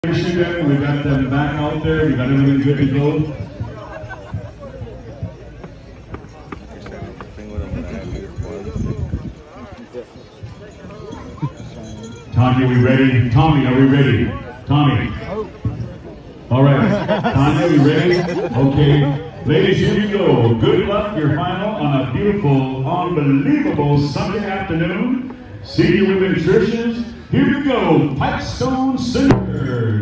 Michigan, we got them back out there. We got everybody good to go. Tommy, are we ready? Tommy, are we ready? Tommy. All right. Tommy, are we ready? Okay. Ladies, here we go. Good luck, your final on a beautiful, unbelievable Sunday afternoon. Senior women Trishas. Here we go. Pipestone Singers.